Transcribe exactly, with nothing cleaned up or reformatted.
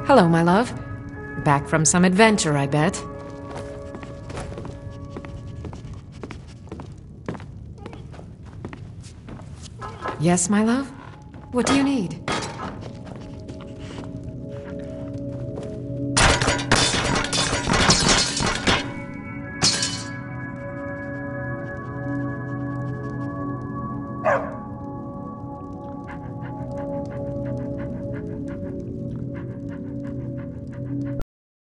Hello, my love. Back from some adventure, I bet. Yes, my love? What do you need?